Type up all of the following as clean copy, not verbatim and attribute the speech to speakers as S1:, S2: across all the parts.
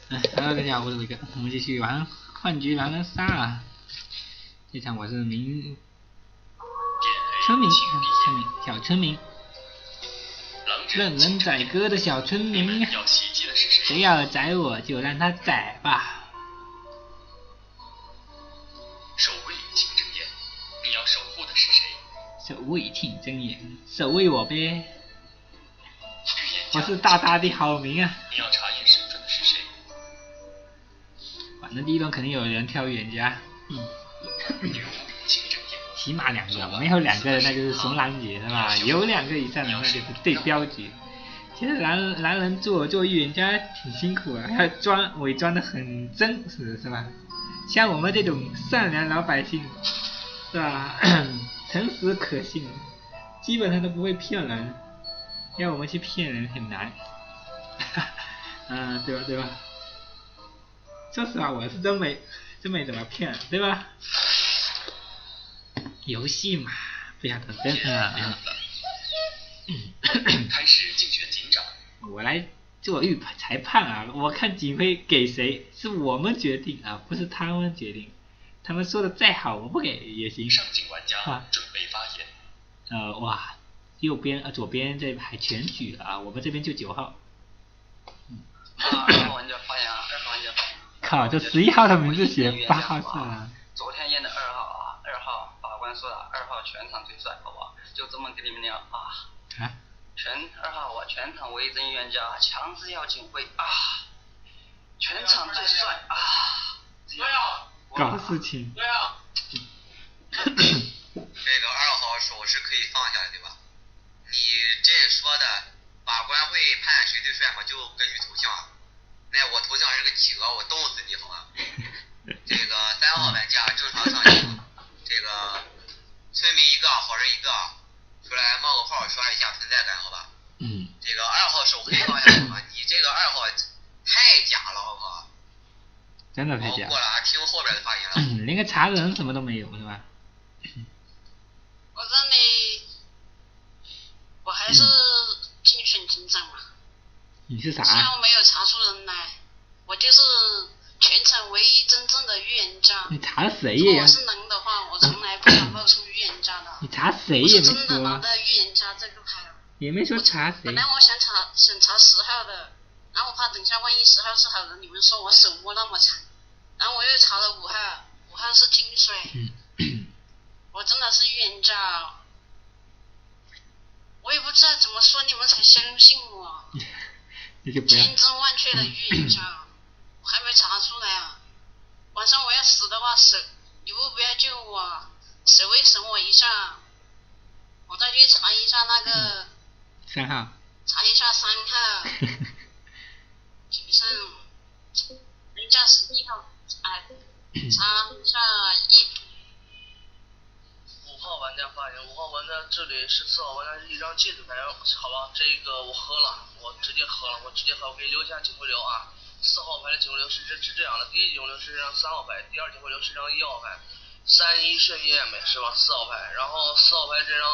S1: Hello，大家好，我是伟哥，我们继续玩幻局狼人杀啊。这场我是小村民，任人宰割的小村民，谁要宰我就让他宰吧。
S2: 守卫请睁眼，你要守护的是谁？
S1: 守卫请睁眼，守卫我呗。我是大大的好民啊。
S2: 你要查验身份的是谁？
S1: 反正第一轮肯定有人挑预言家，起码2个，没有2个那就是怂狼姐是吧？有2个以上的那就是对标局。其实男人做预言家挺辛苦啊，要伪装的很真实是吧？像我们这种善良老百姓是吧？诚实可信，基本上都不会骗人，要我们去骗人很难。对吧？说实话，我是真没怎么骗，对吧？游戏嘛，不要当真啊！
S2: 开始竞选警长。
S1: 我来做裁判啊！我看警徽给谁是我们决定啊，不是他们决定。他们说的再好，我不给也行。
S2: 上镜玩家准备发言。
S1: 哇，左边这排全举了啊，我们这边就9号。
S3: 2号玩家发言啊，2号玩家发言。
S1: 靠，这11号的名字写8号是啊。
S3: 昨天验的2号啊，2号法官说了，2号全场最帅，好不好？就这么跟你们聊啊。2号我全场唯一真预言家，强制要警徽啊，全场最帅啊。
S2: 对啊。
S1: 搞事情。
S2: 对啊。
S4: 这个2号手是可以放下的，对吧？你这说的法官会判谁最帅吗？就根据头像。那我头像是个企鹅，我冻死你好吗？这个3号玩家正常上镜，这个村民1个，好人1个，出来冒个泡刷一下存在感，好吧？这个2号手可以放下来吗？你这个2号太假了，好不好？
S1: 真的太假。
S4: 过了，听后边的发言了。
S1: 连个查人什么都没有是吧？
S5: 我这里，我还是竞选警长嘛。
S1: 你是啥？
S5: 虽然我没有查出人来，我就是全场唯一真正的预言家。
S1: 你查谁呀？
S5: 如果我是人的话，我从来不敢露出预言家的。
S1: 你查谁也没说。
S5: 我是真的拿的预言家这个牌。
S1: 也没说查谁。
S5: 本来我想查10号的，然后我怕等下万一10号是好人，你们说我手摸那么长，然后我又查了5号，5号是金水。我真的是预言家，我也不知道怎么说你们才相信我。千真万确的预言家，我还没查出来啊！晚上我要死的话，你们不要救我，谁会审我一下？我再去查一下那个
S1: 3号，
S5: 查一下3号，警上人家11号，查一下
S3: 5号玩家发言，5号玩家这里是4号玩家是一张戒指牌，好吧，这个我喝了，我直接喝，我给你留下警徽流啊。4号牌的警徽流是这样的，第一警徽流是这张3号牌，第二警徽流是这张1号牌，3-1顺利验美是吧？4号牌，然后4号牌这张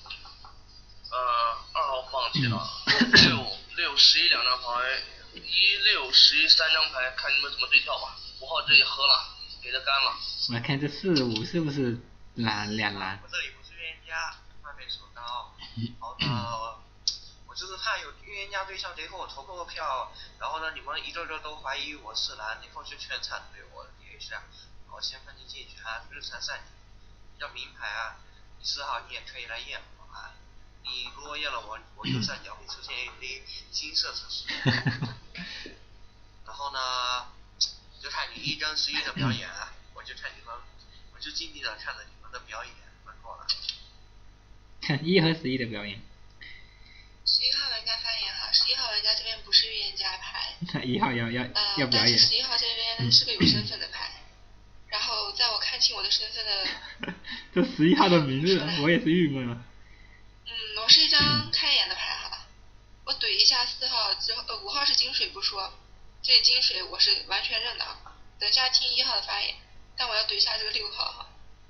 S3: 2号放弃了，6、11两张牌，1、6、11 3张牌，看你们怎么对跳吧。5号这里喝了，给他干了。
S1: 我看这4、5是不是两蓝？
S6: 我这里不是预言家，外面手刀。好的，我就是怕有预言家对象最后我投过票，然后呢你们一个个都怀疑我是蓝，以后就全场对我也是。我先放进进去啊，日常上要名牌啊，4号你也可以来验我啊。你如果验了我右上角会出现一堆金色指示。然后呢，就看你1跟11的表演啊，我就静静的看着你们的表演，蛮好的。
S1: 看1和11的表演。
S5: 11号玩家发言哈，11号玩家这边不是预言家牌。
S1: 1号要表演。
S5: 但是11号这边是个有身份的牌。然后在我看清我的身份的。
S1: 这11号的名字，我也是郁闷了。
S5: 我是一张开眼的牌哈，我怼一下4号之后，5号是金水不说，这金水我是完全认的啊。等下听1号的发言，但我要怼一下这个6号哈。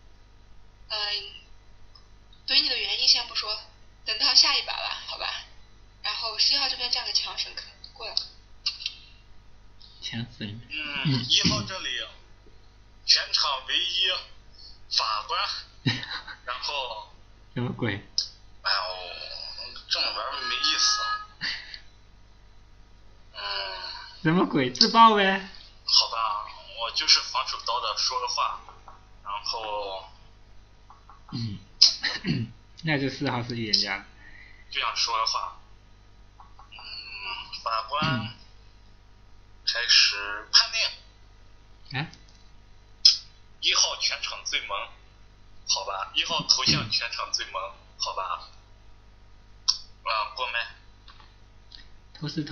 S5: 怼你的原因先不说，等到下一把吧，好吧。然后11号这边站个强神可过了。
S1: 强粉。
S7: 1号这里全场唯一法官，然后
S1: 什么鬼？
S7: 哎呦，这么玩没意思。
S1: 什么鬼？自爆呗。
S7: 好吧，我就是防守刀的说的话，然后
S1: 那就4号是预言家。
S7: 这样说的话，法官开始判定。
S1: 啊
S7: ？1号全场最萌，好吧？1号头像全场最萌，好吧？过麦。
S1: 投四。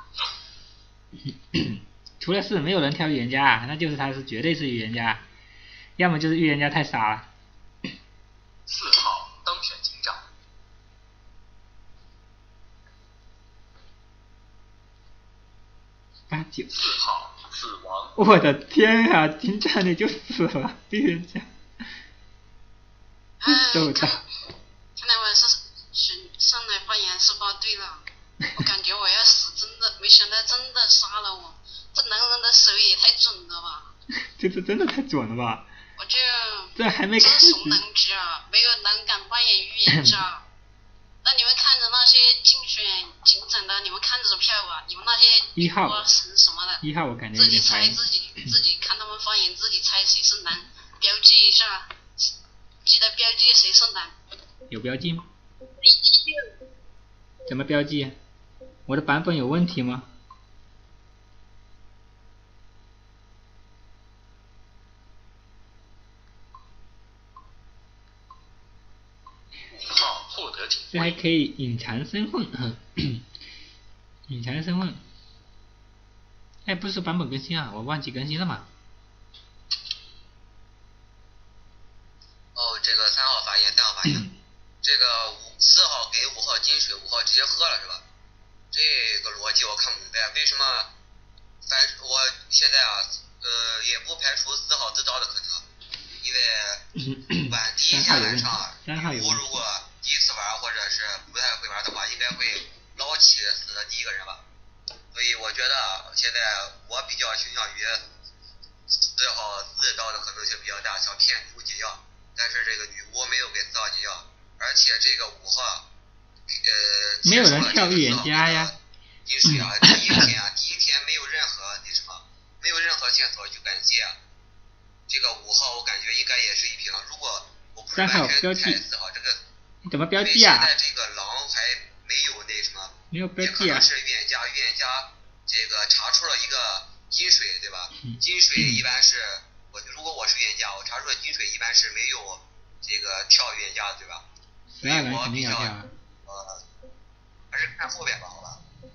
S1: 除了4，没有人挑预言家啊，那就是他是绝对是预言家，要么就是预言家太傻了。
S2: 4号当选警长。
S1: 8、9。
S2: 4号死亡。
S1: 我的天啊！警长你就死了，预言家。走的。
S5: 看来我上来发言是报对了，我感觉我要死，真的没想到真的杀了我，这男人的手也太准了吧！
S1: 这次真的太准了吧！
S5: 我就
S1: 这还没开始。
S5: 知怂能直啊，没有人敢扮演预言家。那你们看着那些竞选警长的，你们看着票吧，你们那些
S1: 1号
S5: 神什么的
S1: ，1号我感觉
S5: 自己猜自己看他们发言，自己猜谁是男，标记一下，记得标记谁是男。
S1: 有标记吗？怎么标记？我的版本有问题吗？
S2: 5号获得警徽。
S1: 这还可以隐藏身份，隐藏身份。哎，不是版本更新啊，我忘记更新了嘛。
S4: 哦，这个3号发言。这个4号给5号金水，5号直接喝了是吧？这个逻辑我看不明白，为什么？我现在也不排除4号自招的可能，因为晚第一天晚上，女巫如果第一次玩或者是不太会玩的话，应该会捞起死的第一个人吧。所以我觉得现在我比较倾向于4号自招的可能性比较大，想骗女巫解药，但是这个女巫没有给4号解药，而且这个5号
S1: 没有人跳预言家呀。
S4: 金水啊，第一天没有任何没有任何线索去敢接，这个5号我感觉应该也是一平。如果我不是完全猜4号，这个
S1: 你怎么标记啊？
S4: 现在这个狼还没有那什么，
S1: 没有标记啊。
S4: 也可能是预言家这个查出了一个金水，对吧？金水一般是如果我是预言家，我查出了金水一般是没有这个跳预言家的，对吧？所以我比较还是看后边吧，好吧。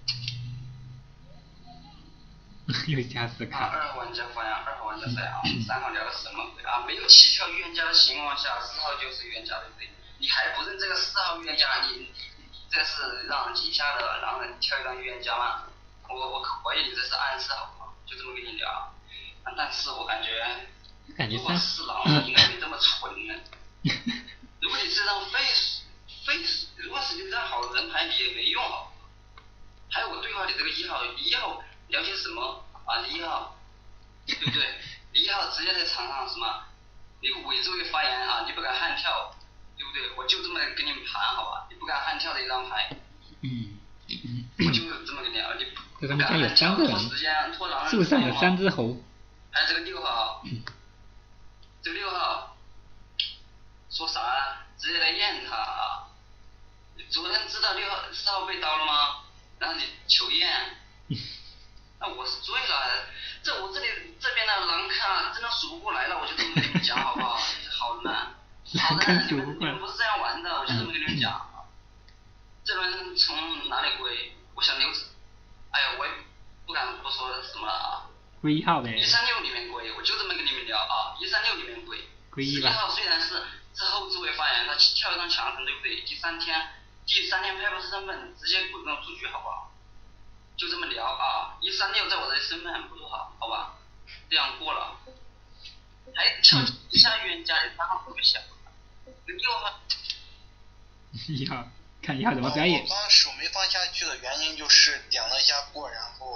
S1: 又加4卡。
S8: 2号玩家发言，2号玩家在3号聊的什么鬼啊？没有起跳预言家的情况下，4号就是预言家，对不对？你还不认这个4号预言家，你这是让底下的狼人跳一张预言家吗？我怀疑你这是暗示，好不好？就这么跟你聊。但是我感觉如果是狼，应该没这么蠢呢。如果你这张 face， 如果是你这张好人牌，你也没用好。还有我对话里这个1号了解什么啊？1号，对不对？1号直接在场上什么？你伪作为发言啊，你不敢悍跳，对不对？我就这么给你们盘，好吧？你不敢悍跳的一张牌。我就这么跟你聊，你不敢悍跳，拖时间，拖狼人。
S1: 树上有3只猴。
S8: 还有这个6号，这个6号说啥？直接来验他啊！你昨天知道4号被刀了吗？然后你求验。那我是醉了，我这边的狼看真的数不过来了，我就这么跟你们讲好不好？好人们，你们不是这样玩的，我就这么跟你们讲。这轮从哪里归？我想留着，哎呀，我也不敢不说什么了啊。
S1: 归1号呗。
S8: 136里面归，我就这么跟你们聊啊，136里面归。
S1: 归1吧。
S8: 1号虽然是后置位发言，他跳一张强神，对不对？第三天拍不是身份，直接滚动出局，好不好？就这么聊啊，136在我这里身份不好，好吧？这样过了，还跳一下预言家，3号怎么想？6号
S1: ，1号，看1号怎么表演。
S9: 我刚手没放下去的原因就是点了一下过，然后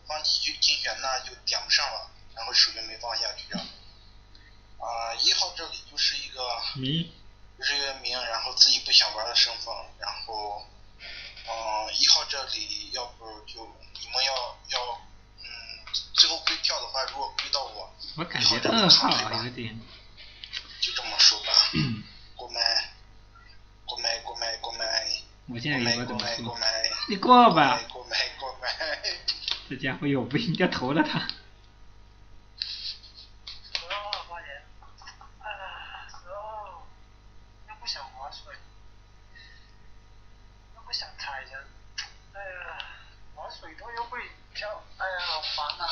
S9: 放弃就竞选那就点不上了，然后手就没放下去这样。1号这里就是一个名，然后自己不想玩的身份，然后1号这里要不就你们要最后归票的话，如果归到我
S1: 感觉2号有点，
S9: 就这么说吧。过麦，
S1: 我现在有个怎么说？你过吧。
S9: 过麦。
S1: 这家伙有病，要投了他。
S6: 又不想划水，又不想踩人，哎呀，玩水都又会跳，哎呀，好烦呐。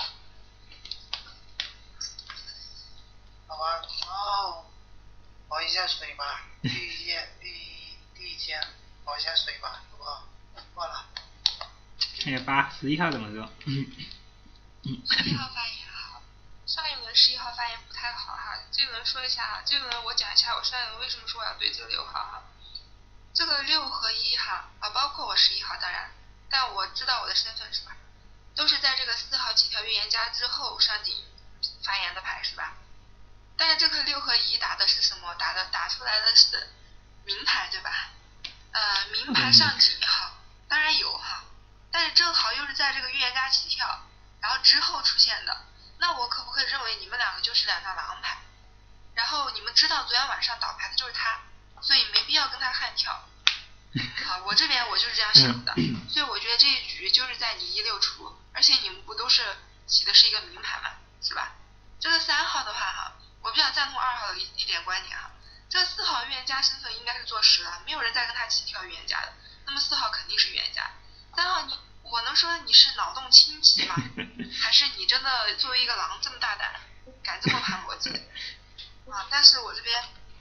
S6: 好吧，划一下水吧，第一天划一下水吧，好不好？挂了。
S1: 看下11号怎么说
S10: 11号发言好，上一轮11号发言不太好哈，这轮说一下，这轮我讲一下我上一轮为什么说我要对这个6号哈。这个6和1哈包括我11号当然，但我知道我的身份是吧？都是在这个4号起跳预言家之后上顶发言的牌是吧？但是这个6和1打的是什么？打出来的是明牌对吧？明牌上井哈，当然有哈，但是正好又是在这个预言家起跳，然后之后出现的，那我可不可以认为你们2个就是2张狼牌？然后你们知道昨天晚上倒牌的就是他，所以没必要跟他悍跳。我这边我就是这样想的，所以我觉得这一局就是在你16出，而且你们不都是起的是一个明牌嘛，是吧？这个3号的话哈，我比较赞同2号的一点观点哈，这个4号预言家身份应该是坐实了，没有人再跟他起跳预言家的，那么4号肯定是预言家。3号我能说你是脑洞清奇吗？还是你真的作为一个狼这么大胆，敢这么盘逻辑？但是我这边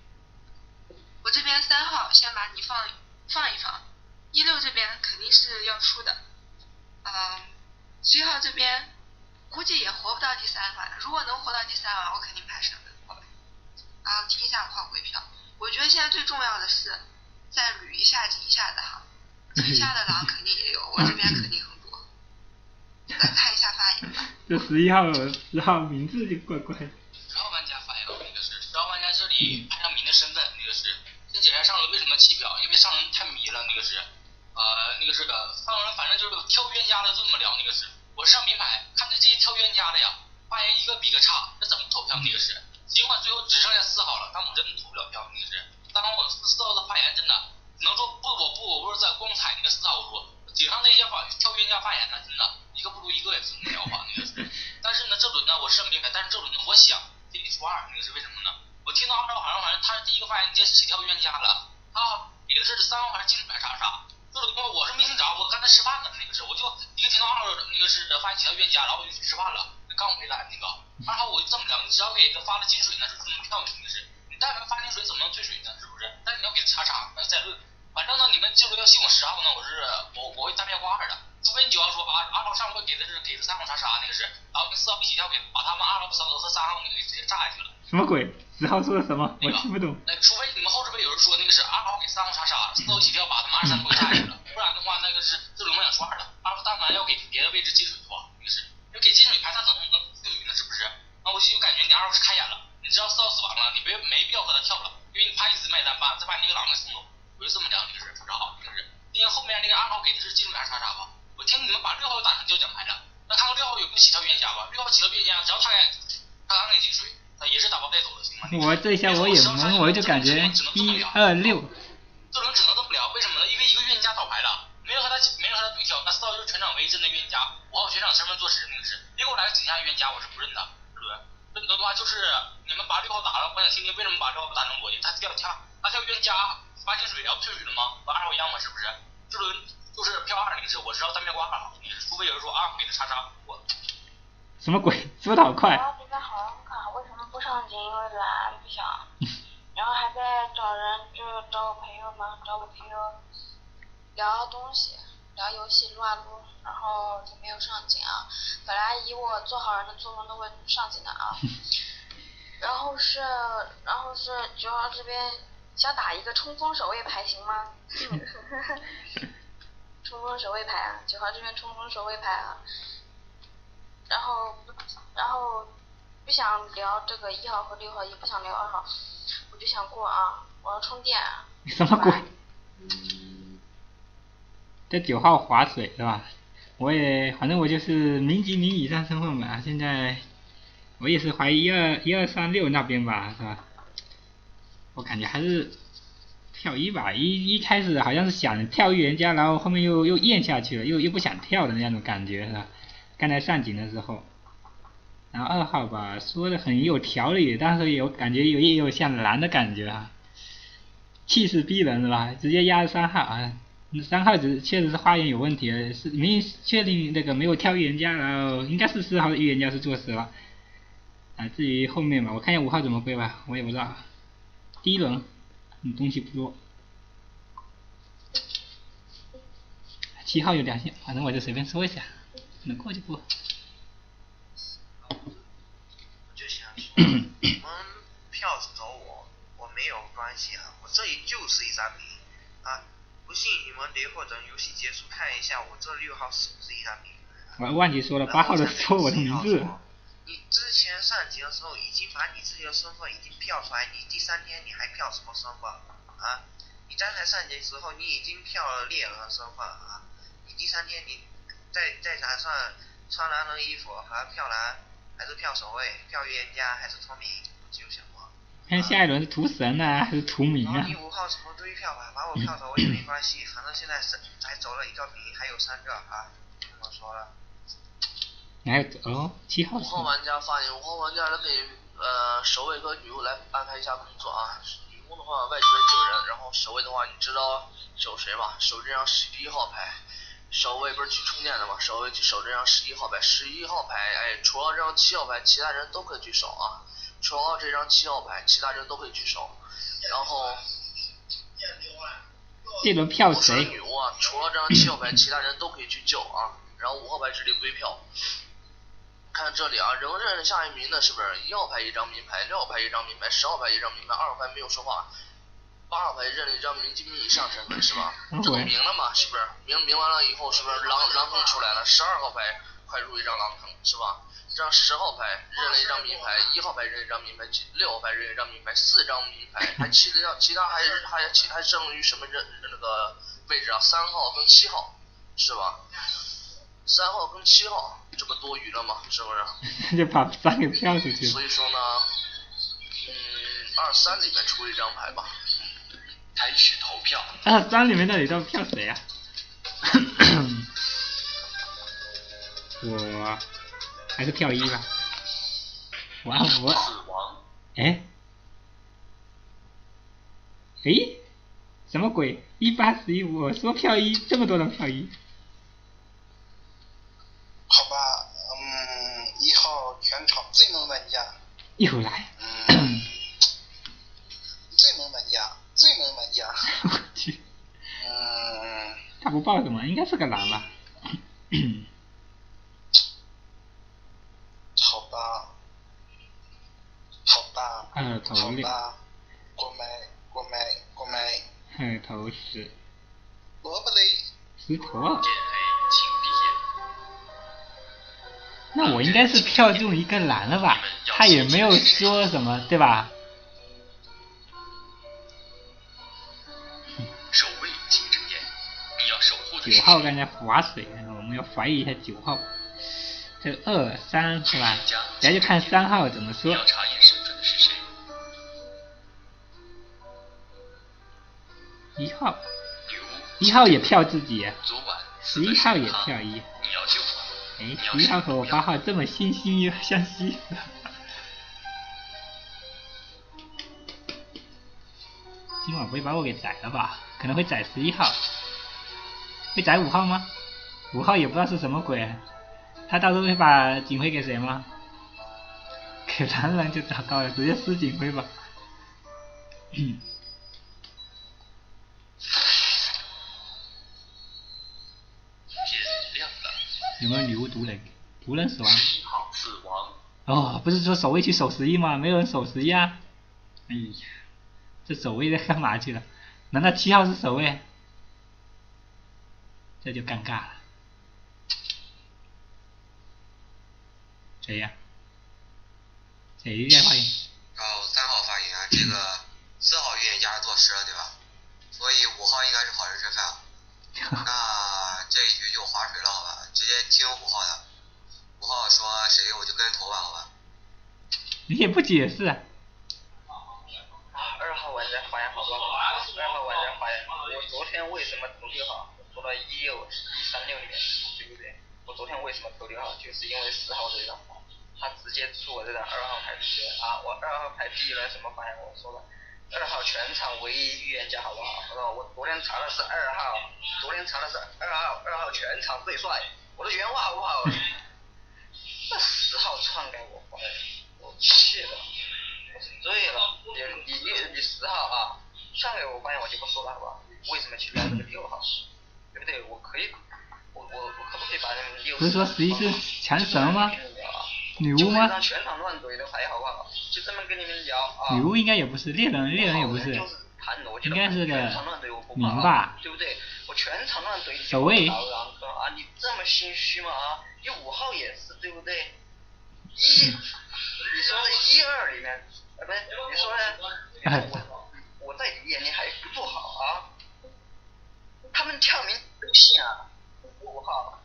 S10: 3号先把你放一放，16这边肯定是要出的，7号这边估计也活不到第3晚，如果能活到第3晚，我肯定拍身份，好吧？听一下5号归票，我觉得现在最重要的是再捋一下井下的哈，井下的狼肯定也有，我这边肯定很多。来看一下发言吧。
S1: 这10号名字就怪怪的。
S2: 10号玩家发言，那个是10号玩家这里拍上迷的身份，那个是先解释上轮为什么弃票，因为上轮太迷了，那个是的，上轮反正就是挑冤家的就这么聊，那个是我是上名牌，看着这些挑冤家的呀，发言一个比个差，这怎么投票？那个是尽管最后只剩下4号了，但我真的投不了票，那个是当然我4号的发言真的只能说我不是在光踩那个4号，我说井上那些挑冤家发言呢，真的一个不如一个也是那聊法，那个是。但是呢，这轮呢我是明白，但是这轮呢我想这里出2，那个是为什么呢？我听到2号好像他是第一个发言直接起跳冤家了，他给的是3号还是金牌啥啥？这轮我是没听着，我刚才吃饭呢，那个是我就一个听到2号那个是发言起跳冤家，然后我就去吃饭了，刚回来那个2号我就这么聊，你只要给他发了金水呢，是不能跳的，那个是你但凡发金水怎么能退水呢？是不是？但是你要给他叉，那再论。反正呢，你们这轮要信我10号呢，我会单面挂2的，除非你9号说2号上回给的3号叉那个是，然后跟4号一起跳给把他们2号和3号那个给直接炸下去了。
S1: 什么鬼？10号说的什么？我听不懂。
S2: 除非你们后这边有人说那个是2号给3号叉4号一起跳把他们23号给炸下去了，不然的话那个是这轮我想出2的。2号但凡要给别的位置进水的话，那个是因为给进水牌他能进水呢，是不是？那我就感觉你2号是开眼了，你知道4号死亡了，你没必要和他跳了，因为你怕一直卖单再把你这个狼给送走。我就这么聊，那个是不知道，那个是因为后面那个2号给的是金牌叉吧，我听你们把6号打成交奖牌了，那看看6号有没有起跳冤家吧，6号起跳冤家，只要他敢给进水，他也是打包带走的，行吗？
S1: 我这一下我也懵，我就感觉1、2、6。
S2: 这轮只能这么聊，为什么呢？因为一个冤家倒牌了，没有和他对跳，那4号就是全场唯一真的冤家，5号全场身份坐实，那个是，别给我来个井下冤家，我是不认的，是不是？这轮的话就是你们把6号打了，我想听听为什么把6号打成逻辑，他跳冤家。发金水要退水了吗？和2号一样吗？是不是？这轮就是票2那个是，我知道单面挂2号，除非有人说2号给的叉我。
S1: 什么鬼？说的好快。
S11: 这边好像卡，为什么不上井？因为懒不想。然后还在找人，就找我朋友聊东西，聊游戏撸啊撸，然后就没有上井啊。本来以我做好人的作风都会上井的啊。然后是9号这边。想打一个冲锋守卫牌行吗？冲锋守卫牌啊，9号这边冲锋守卫牌啊。 然后不想聊这个1号和6号，也不想聊2号，我就想过啊，我要充电。
S1: 什么鬼？这9号划水是吧？反正我就是民级民以上身份吧。现在我也是怀疑1236那边吧，是吧？我感觉还是跳1吧。一开始好像是想跳预言家，然后后面又咽下去了，又不想跳的那种感觉是吧？刚才上井的时候。然后2号吧，说的很有条理，但是感觉也有像蓝的感觉啊，气势逼人是吧？直接压3号啊，3号确实是发言有问题，是明确定那个没有跳预言家，然后应该是4号的预言家是坐实了啊。至于后面吧，我看一下5号怎么归吧，我也不知道。第一轮东西不多，7号有2线，反正我就随便说一下，能过就过。
S6: 你们票找我没有关系啊，我这里就是一张名啊，不信你们等会等游戏结束看一下我这6号是不是一张名。
S1: 我忘记说了，8号的说我的名字。
S6: 你之前上集的时候已经把你自己的身份已经票出来，你第3天你还票什么身份啊？你刚才上集的时候你已经票了猎人的身份啊，你第3天你再打算穿蓝人衣服还票蓝？还是票守卫，票预言家，还是脱敏，就想过。
S1: 看下一轮是屠神啊，还是屠民啊？
S6: 你5号什么堆票吧，把我票走我也没关系，反正现在才走了1个名，还有3个啊，这么说了。
S1: 还有7号。
S3: 5号玩家发言，5号玩家可以守卫和女巫来安排一下工作啊。女巫的话外这边救人，然后守卫的话你知道守谁吧？守这张11号牌。守卫不是去充电的吗？守卫去守这张11号牌，11号牌，哎，除了这张7号牌，其他人都可以去守啊。除了这张7号牌，其他人都可以去守。然后
S1: 这轮票谁？
S3: 女巫啊，除了这张7号牌，其他人都可以去救啊。然后5号牌直接归票。看这里啊，仍认下一名的是不是1号牌1张名牌，6号牌1张名牌，10号牌1张名牌，2号牌没有说话。8号牌认了一张民级民以上身份是吧？这都明了嘛，是不是？明完了以后是不是狼坑出来了？12号牌快入一张狼坑是吧？这张10号牌认了一张名牌，1号牌认一张名牌，6号牌认一张名牌，4张名牌，还其他还剩余什么那个位置啊？3号跟7号是吧？3号跟7号这不多余了吗？是不是？
S1: 就把3给票出去。
S3: 所以说呢，23里面出一张牌吧。
S7: 开始投票。
S1: 23里面到底都票谁啊？我还是票1吧。我哎什么鬼？18、11，我说票1，这么多人票1。
S9: 好吧，1号全场最萌玩家。
S1: 又来。
S9: 最萌玩家。
S1: 我去。他不报什么？应该是个蓝吧。
S9: 好吧。
S1: 2投6。
S9: 过麦。
S1: 2投10。
S9: 萝卜嘞。
S1: 10投2。那我应该是票中一个蓝了吧？他也没有说什么，对吧？
S7: 守卫请睁眼，你要守护的
S1: 9号刚才划水，我们要怀疑一下9号。这2、3是吧？大家就看3号怎么说。
S7: 要查验身份的是谁
S1: ？1号。1号也票自己。11号也票1。
S7: 你要救我。
S1: 11号和我8号这么惺惺相惜。今晚不会把我给宰了吧？可能会宰11号，会宰5号吗？5号也不知道是什么鬼，他到时候会把警徽给谁吗？给蓝人就糟糕了，直接撕警徽吧。有没有女巫毒人？毒人死亡。
S7: 11号死亡。
S1: 哦，不是说守卫去守11吗？没有人守11啊！哎呀，这守卫在干嘛去了？难道7号是守卫？这就尴尬了。 谁呀？谁在发言？
S4: 哦，3号发言，这个4号预言家做10了，对吧？所以5号应该是好人身份啊。那这一局就划水了，好吧？直接听5号的。5号说谁我就跟投吧，好吧？
S1: 你也不解释啊。
S8: 2号玩家发言好不好？2号玩家发言，我昨天为什么投6号？我说到136里面，对不对？我昨天为什么投6号？就是因为10号这张，他直接出我这张2号牌第一轮啊！我2号牌第一轮什么发言？我说了，2号全场唯一预言家，好不好？我昨天查的是2号，昨天查的是2号全场最帅，我的原话好不好？那10号篡改我发言，我气了，我是醉了。你10号啊，篡改我发言我就不说了，好吧？为什么去聊这个6号？对不对？我可以，我可不可以把那个6号？
S1: 不是说11是强神吗？女巫吗？
S8: 就这全场乱怼的牌好不好？就这么跟你们聊啊。
S1: 女巫应该也不是，猎人也不是，应该是个明吧？
S8: 对不对？我全场乱怼，
S1: 守卫。
S8: 啊，你这么心虚吗？啊，你5号也是，对不对？你说的1、2里面，不是，你说呢？我在你眼里还不够好啊？他们跳名都信啊，5号。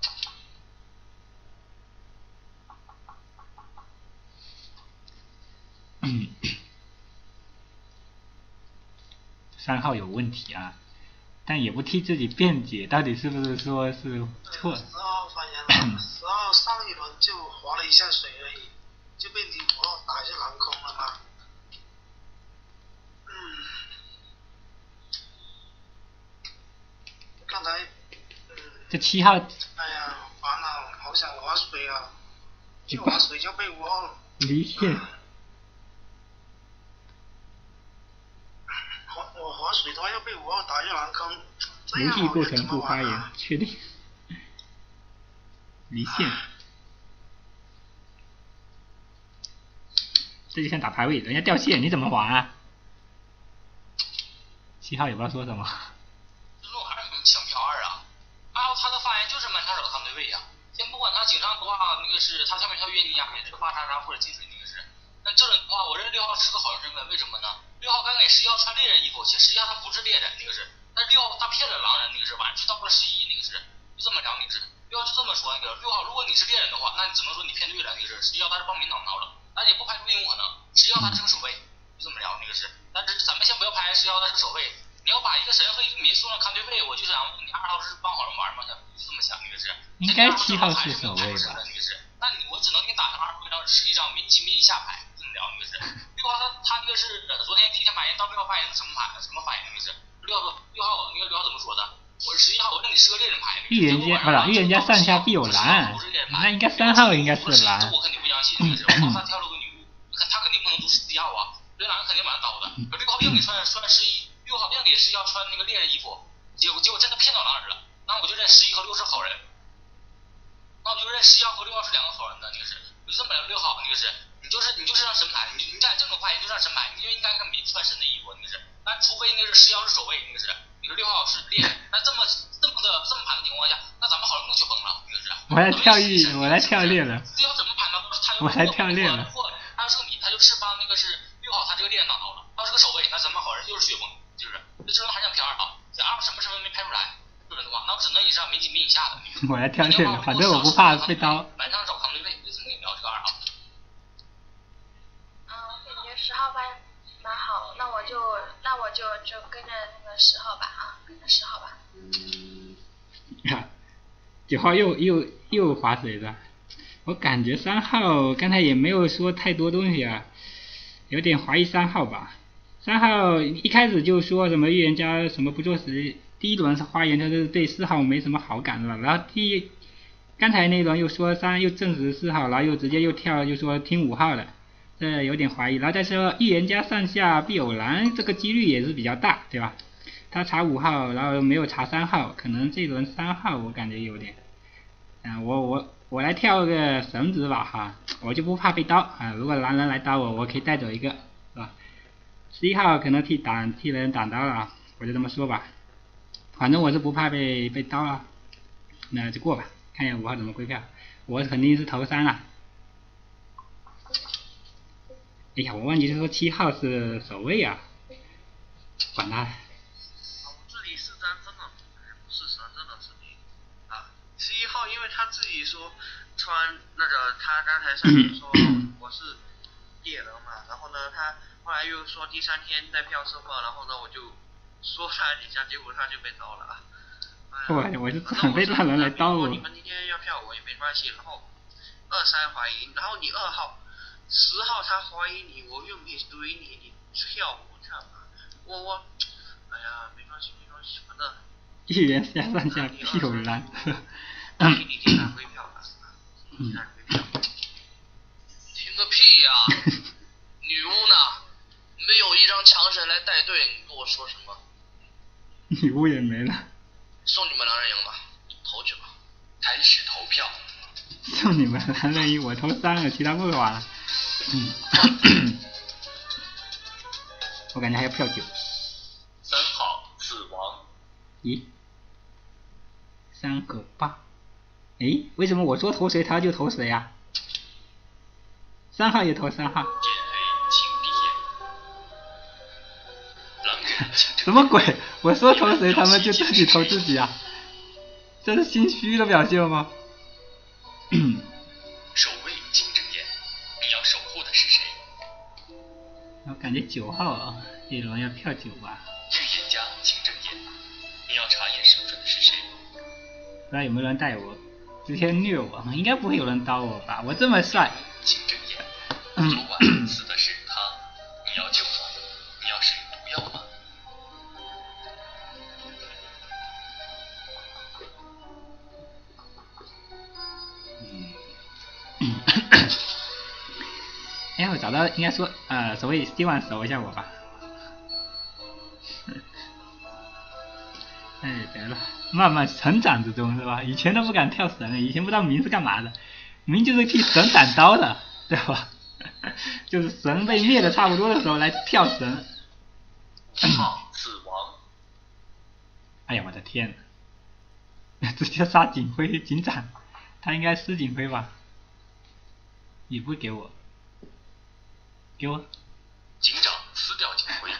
S1: 3号有问题啊，但也不替自己辩解，到底是不是说是错
S9: ？10号发言了，10号上一轮就划了一下水而已，就被你5号打下蓝空了吗？刚才，
S1: 这7号。
S9: 哎呀，烦了，好想划水啊！一划水就被5号
S1: 离线。
S9: 我划水的话要被5号打下蓝坑，
S1: 游戏过程不发言，确定。离线。这就像打排位，人家掉线，你怎么玩啊？7号也不知道说什么。
S2: 抢票2啊！2号他的发言就是满场找看对位呀。先不管他警上的话，那个是他下面跳冤家也是发叉或者进水那个是。那这种的话，我认为6号是个好人身份，为什么呢？6号刚给11号穿猎人衣服，且11号他不是猎人那个是，但是6号他骗了狼人那个是，晚上去到了11那个是，就这么聊那个是。6号就这么说那个6号，如果你是猎人的话，那你只能说你骗对了那个是，11号他是帮民党挠了，但也不排除另一种可能，11号他是个守卫，就这么聊那个是。但是咱们先不要排11号他是守卫。你要把一个神和一个民送上看对位，我就想问你2号是帮好人玩吗？就这么想那个是。
S1: 应该7号是守卫吧？
S2: 那个是，那我只能给你打上2张是一张民级民以下牌，这么聊那个是。6号他那个是昨天第一天发言到6号发言什么牌什么反应那个是？6号那个6号怎么说的？我是11号，我认你是个猎人牌。
S1: 预言家不是预言家上下必有蓝，那应该3号应该是蓝。
S2: 这我肯定不相信那个是，我他跳了个女巫，他肯定不能读11号啊，所以狼人肯定把他倒的。可6号硬给穿11，6号硬给11号穿那个猎人衣服，结果真的骗到狼人了，那我就认11和6是好人，那我就认11号和6号是2个好人的那个是，我就这么聊6号那个是，你就是让神牌，你在这种发言就让神牌，因为应该没穿神的衣服那个是，但除非那个是11号是守卫那个是，你说6号是猎人，那这么盘的情况下，那咱们好人更去崩了那个是。
S1: 我来跳猎了。
S2: 6号怎么盘呢？
S1: 我来跳猎了。
S2: 他要是个米，他就是帮那个是6号，他这个猎人挡到了。他要是个守卫，那咱们好人又是血崩，就是。这轮还想飘2号，这2号什么身份没拍出来，这轮的话，那我只能以上民级民以下的。
S1: 我来跳猎了，反正我不怕被刀。
S2: 晚上找康对位，就这么跟你聊这个2号。
S11: 感觉10号班蛮好，那我就跟着那个10号吧啊，跟着10号吧。
S1: 9号又划水了，我感觉3号刚才也没有说太多东西啊，有点怀疑3号吧。3号一开始就说什么预言家什么不作死，第一轮是发言就是对4号没什么好感了，然后刚才那轮又说又证实4号，然后又直接又跳就说听5号的，这有点怀疑。然后再说预言家上下必有蓝，这个几率也是比较大，对吧？他查5号，然后没有查3号，可能这轮3号我感觉有点，我来跳个绳子吧哈，我就不怕被刀啊，如果狼人来刀我可以带走一个，是吧？11号可能替人挡刀了，我就这么说吧，反正我是不怕被刀了，那就过吧，看一下5号怎么归票，我肯定是投3了。 哎呀，我忘记说7号是守卫啊，管他。
S3: 我自己是真的不是神，真的是你啊。11号，因为他自己说穿那个，他刚才上面说我是猎人嘛，然后呢，他后来又说第3天在票身份，然后呢，我就说他几下，结果他就被刀了啊。
S1: 我是很被大人来刀我。
S3: 你们今天要票我也没关系，然后2、3怀疑，然后你2号、10号他怀疑你，我又没怼你，你票我干嘛？我，哎呀，没关系，反正。
S1: 1元下上下屁股蓝。
S3: 你听他回票了，听个屁呀！女巫呢？没有一张强神来带队，你跟我说什么？
S1: 女巫也没了。
S3: 送你们狼人赢了，投去吧。
S8: 开始投票。
S1: 送你们狼人赢，我投3个，其他不玩了。我感觉还要票9。
S7: 3号死亡。
S1: 咦？3和8。诶，为什么我说投谁他就投谁呀？3号也投3号。什么鬼？我说投谁他们就自己投自己啊？这是心虚的表现吗？
S8: 守卫请睁眼，你要守护的是谁？
S1: 我感觉9号啊，这轮要票9吧。
S8: 预言家请睁眼，你要查验身份的是谁？
S1: 不知道有没有人带我，直接虐我，应该不会有人刀我吧？我这么帅。
S8: 请睁眼，昨晚死的是他，你要救吗？你要使用毒药吗？
S1: 哎，我找到应该说所谓希望守一下我吧。哎，得了，慢慢成长之中是吧？以前都不敢跳神，以前不知道明是干嘛的，明就是替神挡刀的，对吧？就是神被灭的差不多的时候来跳神。
S7: 好，死亡。
S1: 哎呀，我的天哪！直接杀警徽警长，他应该撕警徽吧？也不给我，给我。
S7: 警长撕掉警徽。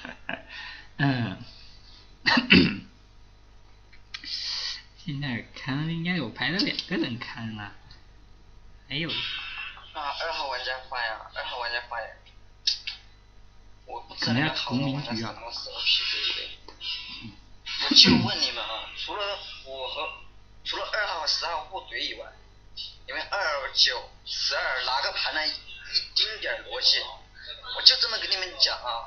S1: 现在看应该有排了2个人看了，还有。
S8: 2号玩家发呀，2号玩家发呀。我不知道
S1: 2号玩家什
S8: 么时候批对不对？我就问你们啊，除了2号和10号互怼以外，你们2、9、12哪个盘了一丁点逻辑？我就这么跟你们讲啊。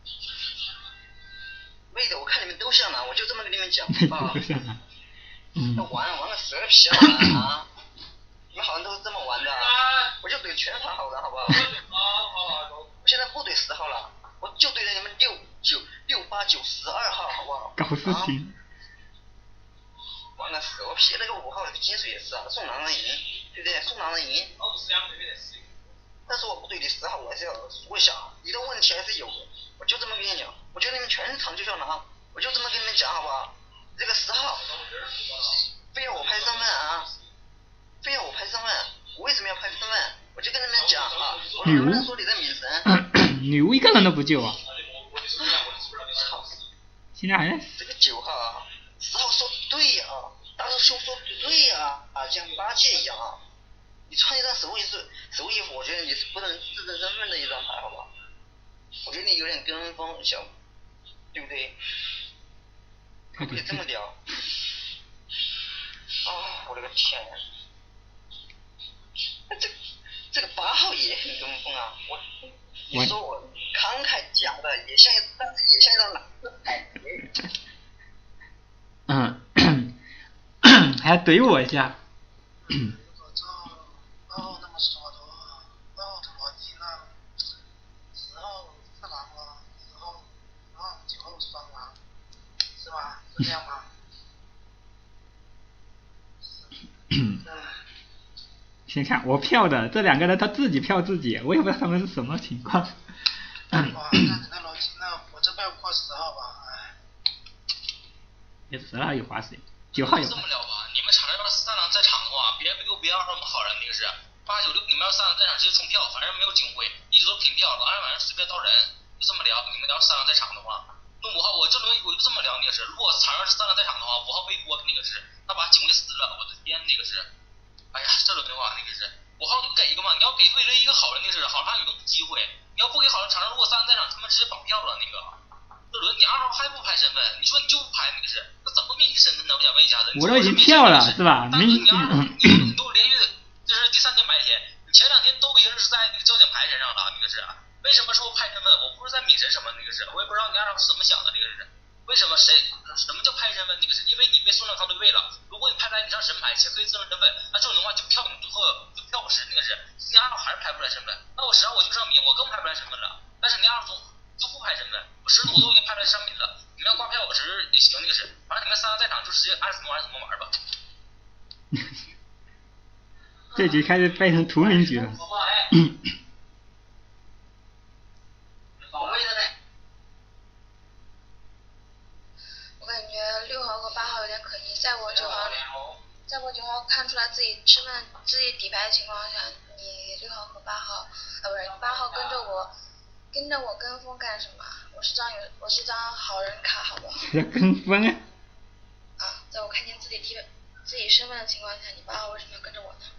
S8: 妹的，我看你们都像男，我就这么跟你们讲啊。那玩个蛇皮啊！你们好像都是这么玩的，我就怼全场好的，好不好？我现在不怼10号了，我就怼着你们6、8、9、12号，好不好？
S1: 搞事情。
S8: 玩个蛇皮，那个5号那个金水也是啊，送狼人赢，对不对？送狼人赢。但是我不怼你10号，我还是要说一下啊，你的问题还是有的，我就这么跟你讲，我觉得你们全场就叫狼，我就这么跟你们讲，好不好？这个10号，非要我拍身份啊，非要我拍身份，我为什么要拍身份？我就跟你们讲啊，我能不能说你的名神？
S1: 女巫一个人都不救啊！
S8: 操！
S1: 现在还
S8: 这个9号啊，10号说对呀，大师兄说对呀，像八戒一样啊，你穿一张手衣服，我觉得你是不能自证身份的一张牌，好不好？我觉得你有点跟风，小，对不对？可以这么屌？啊！我的个天呀！这个8号也很跟风啊！你说我慷慨讲的也像一张蓝色海
S1: 还要怼我一下。
S9: 那么说的话，2号的逻辑那10号是狼吗？10号9号是双狼，是吧？是这样吗？
S1: 先看我票的这2个人，他自己票自己，我也不知道他们是什么情况。
S9: 哇，那你的逻辑，那我这边过10号吧，哎。
S1: 也10号有划水，9号有。
S2: 这么聊吧，你们场上要是3狼在场的话，别2号那么好人，那个是8、9、6，你们要3狼在场直接冲票，反正没有警徽，一直都平掉了，当天晚上随便刀人，就这么聊。你们要是3郎在场的话，那5号我这轮我就这么聊那个是，如果场上是3郎在场的话，5号背锅那个是，他把警卫撕了，我的天那个是，哎呀这轮的话那个是5号就给一个嘛，你要给对人一个好人那个是，好让有个机会，你要不给好人，场上如果3人在场，他们直接绑票了那个。这轮你2号还不拍身份，你说你就不拍那个是，那怎么秘密身份呢？我想问一下子。
S1: 我都已经跳了是吧？
S2: 大哥，你都连续，这是第3天白天，你前2天都已经是在那个交警牌身上了，那个是。为什么说拍身份？我不是在抿神什么那个是，我也不知道你2号是怎么想的那个是。为什么什么叫拍身份那个是？因为你被送上抗对位了，如果你拍出来你上神牌且可以自证身份，那这种的话就票你最后就票不实那个是。你2号还是拍不出来身份，那我10号我就上抿，我更拍不出来身份了。但是你2号就不拍身份，我10我都已经拍出来上抿了。你们要挂票我10也行那个是，反正你们3个在场就直接爱怎么玩怎么玩吧。
S1: 这局开始变成屠民局了。
S11: 我感觉6号和8号有点可疑，在我9号看出来自己身份自己底牌的情况下，你6号和8号，不是8号跟着我跟风干什么？我是张好人卡，好不好？
S1: 跟风啊！
S11: 啊，在我看见自己身份的情况下，你8号为什么要跟着我呢？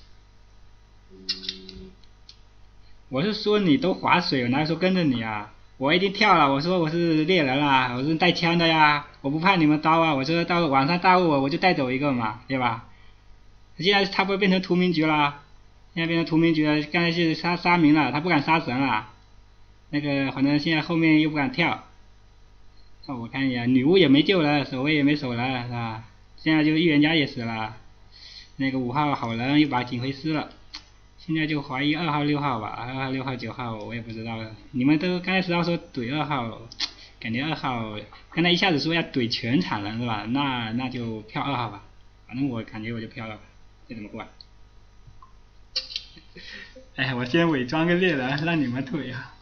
S1: 我是说你都划水，我哪说跟着你啊？我已经跳了，我说我是猎人啊，我是带枪的呀，我不怕你们刀啊，我说到晚上大雾我就带走一个嘛，对吧？现在他不会变成屠民局了，现在变成屠民局了，刚才是杀民了，他不敢杀神了，那个反正现在后面又不敢跳，那我看一下，女巫也没救了，守卫也没守了，是吧？现在就预言家也死了，那个5号好人又把警徽撕了。现在就怀疑2号6号吧，2号6号9号我也不知道了。你们都刚才10号说怼2号，感觉2号刚才一下子说要怼全场人是吧？那就票2号吧，反正我感觉我就票了，这怎么过？哎，我先伪装个猎人让你们怼啊。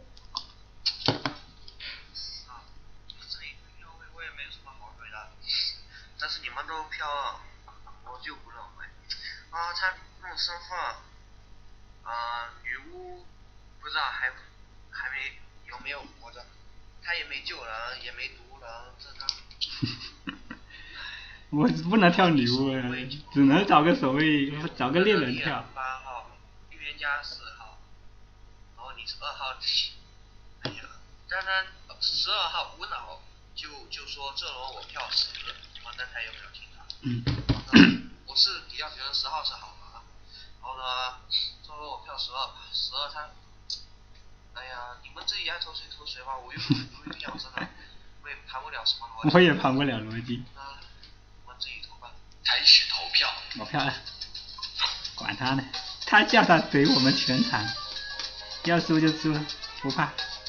S6: 我也没什么好怼的，但是你们都票了，我就不认为。啊，他弄身份。女巫不知道还没有没有活着，他也没救人，也没毒人，这个。
S1: 我不能跳女巫，只能找个守卫，找个猎人跳。
S6: 8号，预言家4号，然后你是2号，哎呀，刚刚12号无脑就说这轮我票10，你们刚才有没有听到？我是比较觉得10号是好的，然后呢？我票12他，哎呀，你们自己爱投谁投谁吧，我又票真的，我也盘不了什么逻辑。
S1: 我也盘不了逻辑。
S6: 我自己投吧。
S7: 开始投票。
S1: 我票了，管他呢，他叫他怼我们全场，要输就输，不怕。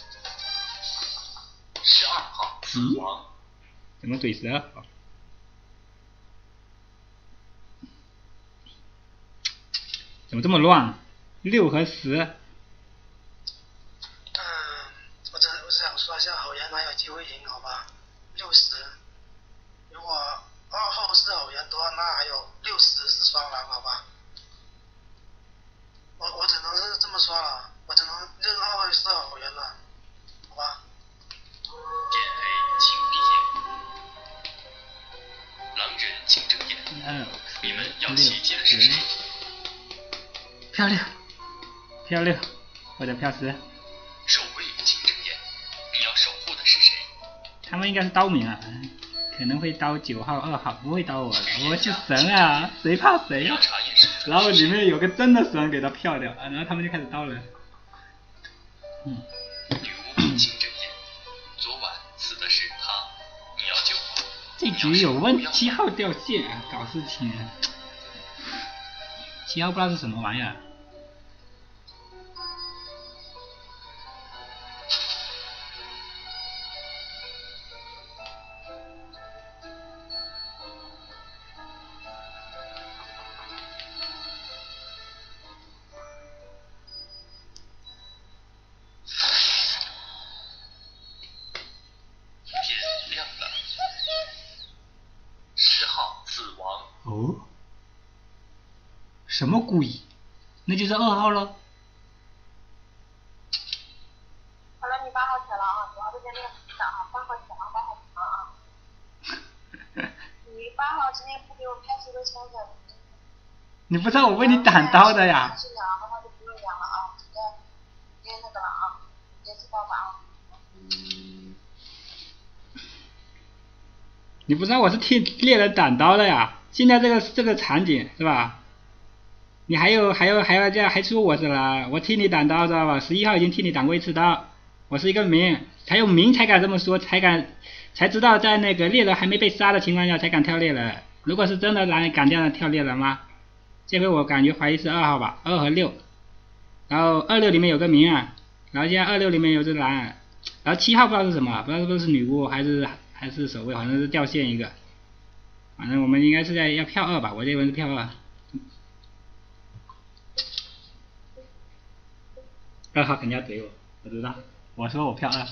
S7: 12号死亡。
S1: 怎么怼12号？怎么这么乱？6和10。
S9: 我只想说一下，好人还有机会赢，好吧？60，如果2号是好人的话，那还有60是双狼，好吧？我只能是这么说了，我只能认2号是好人了，好吧？
S7: 眼黑请闭眼，狼人请睁眼。你们要袭击的是谁？
S1: 票6，或者票10。
S7: 守卫请睁眼，你要守护的是谁？
S1: 他们应该是刀民啊，可能会刀9号2号，不会刀我的，我是神啊，谁怕谁啊？然后里面有个真的神给他票掉，然后他们就开始刀人。
S7: 女巫请睁眼，昨晚死的是他，你要救我。
S1: 这局有问题，7号掉线啊，搞事情啊。7号不知道是什么玩意儿。
S7: 天亮了，10号死亡。
S1: 哦。什么故意？那就是2号了。
S11: 的啊，8号讲，8号讲啊。你8号今天不给我拍出个枪的。
S1: 你不知道我为你挡刀的呀。
S11: 是2的话就不用讲了啊，直接那个了啊，直接自爆吧啊。
S1: 你不知道我是替猎人挡刀的呀？现在这个场景是吧？你还要这样还说我是了？我替你挡刀知道吧？11号已经替你挡过1次刀，我是一个民，才有民才敢这么说，才知道在那个猎人还没被杀的情况下才敢跳猎人。如果是真的蓝敢这样跳猎人吗？这回我感觉怀疑是2号吧，2和6，然后26里面有个民啊，然后现在26里面有只蓝，然后7号不知道是什么，不知道是不是女巫还是守卫，好像是掉线一个，反正我们应该是要票2吧，我这边是票2。2号肯定要怼我知道，我说我票2。
S6: 反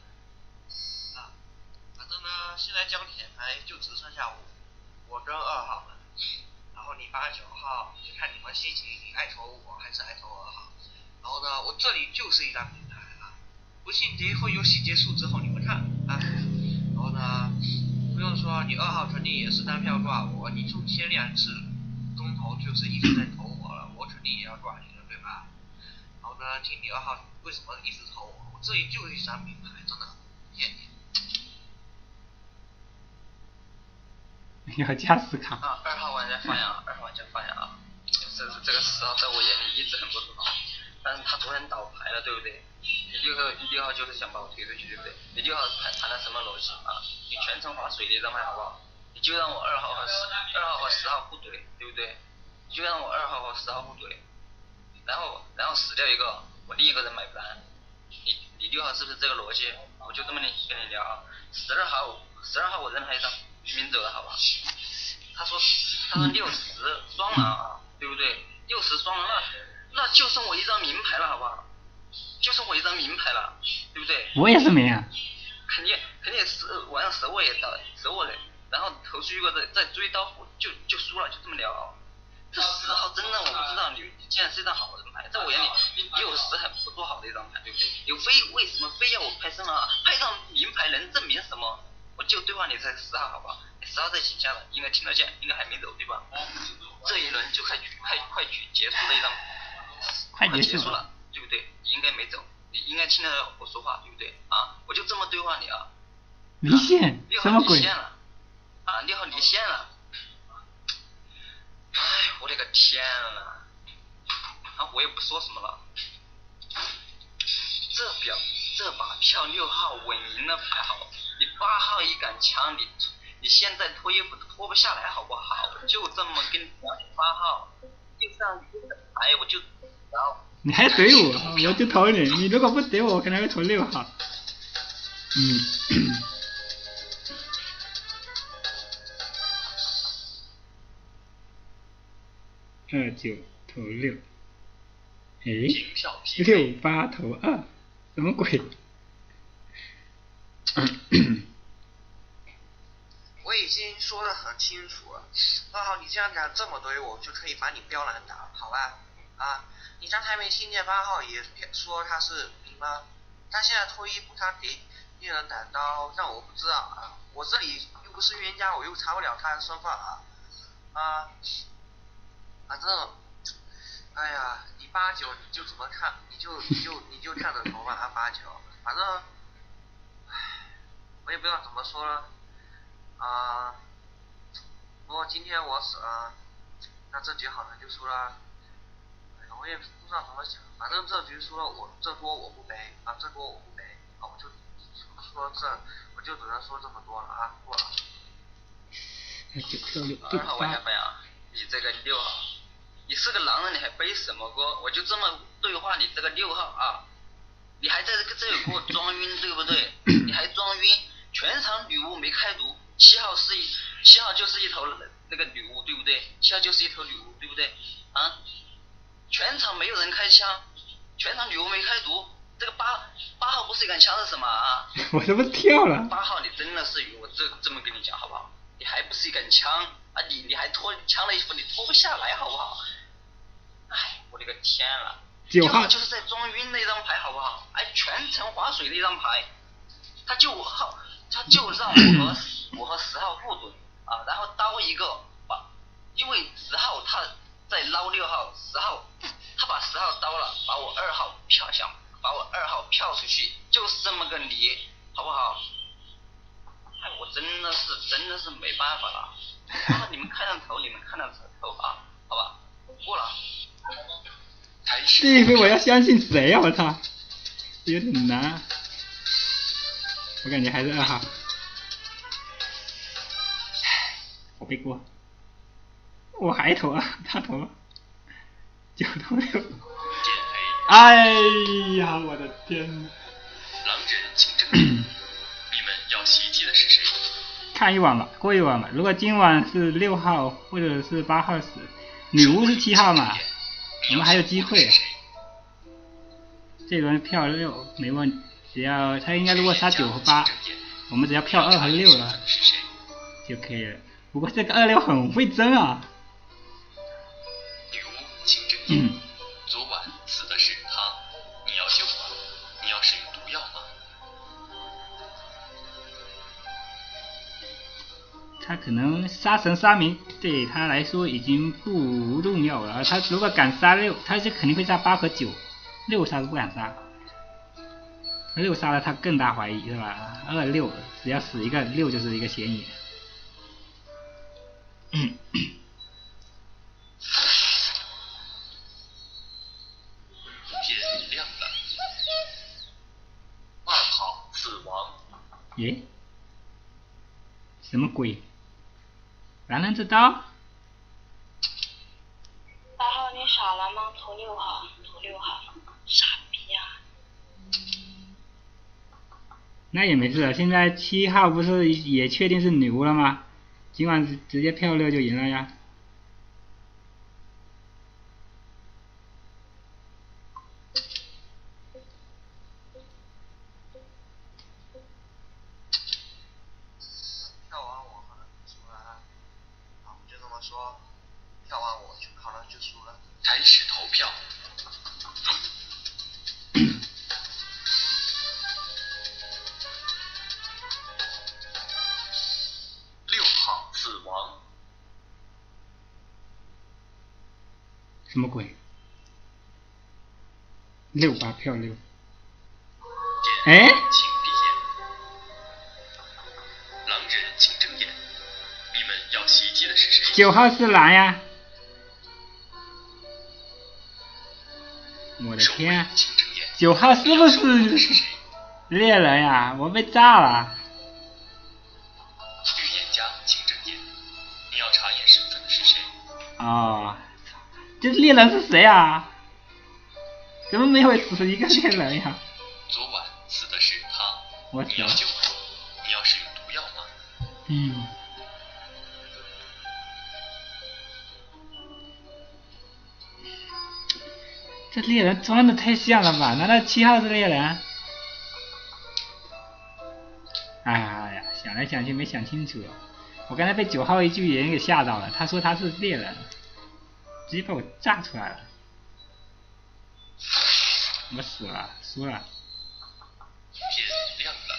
S6: 正呢，现在将铁牌就只剩下我跟2号了，然后你8、9号就看你们心情，你爱投我还是爱投2号。然后呢，我这里就是一张平台啊，不信这会游戏结束之后你们看啊。然后呢，不用说，你2号肯定也是单票挂我，你就前2次中投就是一直在投我了，我肯定也要挂你了，对吧？然后呢，听你2号为什么一直投我这里就是一张平台，真的骗你。
S1: 要加斯卡。
S8: 啊，2号玩家发言啊，2号玩家发言啊，这个10号在我眼里一直很不错，但是他昨天倒牌了，对不对？你6号就是想把我推出去，对不对？你6号谈了什么逻辑啊？你全程划水的张牌好不好？你就让我2号和10号互怼，对不对？你就让我2号和10号互怼，然后死掉一个，我另一个人买单。你6号是不是这个逻辑？我就这么跟你聊啊。12号我扔了一张渔民走了，好吧？他说60双狼啊，对不对？60双狼那就剩我一张名牌了，好不好？就剩我一张名牌了，对不对？
S1: 我也是名啊。
S8: 肯定晚上蛇我也到蛇我嘞，然后投出一个再追刀就输了，就这么聊。这10号真的我不知道，你竟然是一张好人牌，在我眼里60还不多好的一张牌，对不对？为什么非要我拍身啊？拍张名牌能证明什么？我就对话你这10号好不好？10号在井下了，应该听得见，应该还没走对吧？这一轮就快举结束的一张，快结束了，对不对？你应该没走，你应该听得到我说话，对不对？啊，我就这么对话你啊。
S1: 离线？什么鬼？
S8: 啊，6号离线了。哎，我的个天啊！啊，我也不说什么了。这把票6号稳赢了牌好，你8号一杆枪，你现在脱衣服脱不下来好不好？就这么跟你讲，8号就这样一个牌我就然后。
S1: 你还怼我，我就投你。你如果不怼我可能会投6号。29投6，哎，68投2，什么鬼？
S6: 我已经说得很清楚了，2号你这样敢这么怼我，就可以把你标蓝打，好吧？啊，你刚才没听见8号也说他是民吗？他现在脱衣服，他给猎人挡刀，但我不知道啊，我这里又不是预言家，我又查不了他的身份啊，反正，哎呀，你8、9你就怎么看，你就看着投吧啊8、9，反正，唉，我也不知道怎么说了，不过今天我死了，那这局好像就输了，哎呀，我也不知道怎么想，反正这局输了这锅我不背啊，这锅我不背啊，我就只能说这么多了啊，过了。
S8: 2号玩家发言啊，你这个6号，你是个狼人，你还背什么锅？我就这么对话你这个6号啊，你还在这里给我装晕，对不对？你还装晕，全场女巫没开毒，7号就是一头那个女巫，对不对？7号就是一头女巫，对不对？啊，全场没有人开枪，全场女巫没开毒，这个八号不是一杆枪是什么啊？
S1: 我这不跳了。
S8: 8号你真的是晕，我这么跟你讲好不好？你还不是一杆枪啊？你还脱枪的衣服，你脱不下来好不好？哎，我的个天啊！9号就是在装晕那张牌好不好？哎，全程划水的一张牌。 他就让我和10号互怼啊，然后刀一个因为10号他在捞6号，10号他把10号刀了，把我2号票出去，就是这么个理，好不好？哎，我真的是没办法了。你们看上头啊，好吧，过了。
S1: 这一回我要相信谁啊？我操，有点难。我感觉还是2号。我背锅。我还投啊，他投了，9投6。哎呀，我的天！
S12: 狼人请证明，你们要袭击的是谁？
S1: 看一晚吧，过一晚吧。如果今晚是6号或者是8号死，女巫是7号嘛，我们还有机会。这轮票6没问题，只要他应该如果杀9和8，我们只要票2和6了就可以了。不过这个26很会争啊。
S12: 女巫请证言，昨晚死的是他，你要救吗？你要使用毒药吗？
S1: 他可能杀神杀民对他来说已经不重要了，他如果敢杀6，他就肯定会杀8和9，6杀都不敢杀，6杀了他更大怀疑是吧？2、6只要死一个6就是一个嫌疑。
S12: 天亮了，2号死亡。
S1: 耶？什么鬼？蓝人这刀？8
S11: 号你傻了吗？投6号，傻逼啊！
S1: 那也没事，现在7号不是也确定是女巫了吗？今晚直接票6就赢了呀。
S6: 票完我可能就输了，啊，我就这么说，票完我就可能就输了。
S12: 开始投票。6号死亡。
S1: 什么鬼？6、8票6。哎？
S12: 请闭眼。狼人请睁眼。你们要袭击的是谁
S1: ？9号是蓝呀。我的天！9号是不是猎人呀？我被炸了。
S12: 预言家请睁眼。你要查验身份的是谁？
S1: 哦，这猎人是谁啊？怎么没有死一个猎人呀？
S12: 昨晚死的是他，
S1: 我死了。
S12: 你要救吗？你要使用毒药吗？
S1: 这猎人装的太像了吧？难道7号是猎人？哎呀，想来想去没想清楚，我刚才被9号一句言给吓到了，他说他是猎人，直接把我炸出来了。我死了，输了。
S12: 天亮了。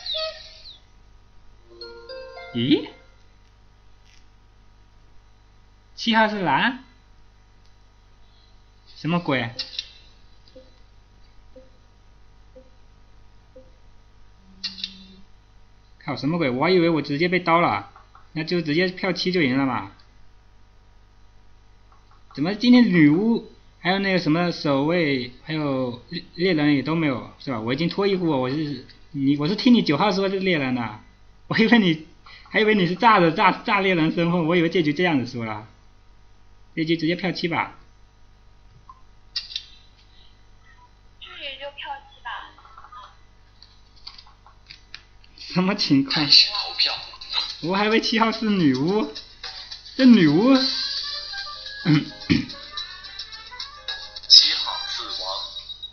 S1: 咦？7号是蓝？什么鬼？靠，什么鬼？我还以为我直接被刀了，那就直接票7就赢了嘛。怎么今天女巫还有那个什么守卫还有猎人也都没有是吧？我已经脱衣服，我是听你9号说是猎人的，我以为你是炸猎人身份，我以为这局这样子输了，这局直接票7吧。
S11: 这局就票7吧。
S1: 什么情况？
S12: 开始投票。
S1: 我还以为7号是女巫，这女巫。
S12: 7号死亡。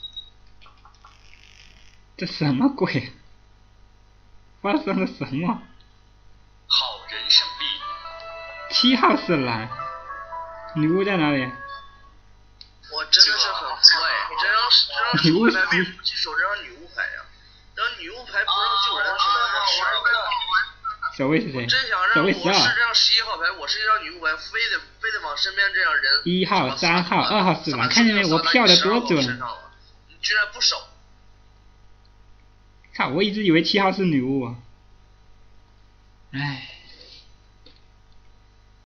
S1: 这什么鬼？发生了什么？
S12: 好人胜利。
S1: 7号是蓝，女巫在哪里？
S3: 我真的是很坏，这张
S1: 女巫
S3: 牌为什么去守这张女巫牌呀？这张女女巫牌不让救人是吧？
S1: 守卫是谁？
S3: 真想让我
S1: 守卫12。
S3: 是这样11号牌，我是一张女巫牌，非得往身边这样人。
S1: 1号、3号、2号死亡，看见没？我跳的多准！
S3: 你居然不守！
S1: 靠！我一直以为7号是女巫啊。唉。